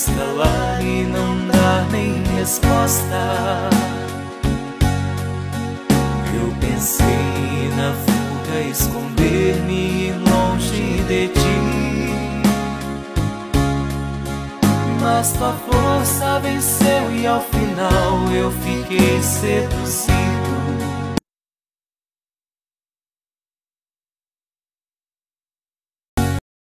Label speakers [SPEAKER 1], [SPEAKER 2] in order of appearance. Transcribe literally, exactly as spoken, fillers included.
[SPEAKER 1] quis calar e não dar nem resposta. Eu pensei na fuga, esconder-me longe de ti, mas tua força venceu e ao final eu fiquei seduzido.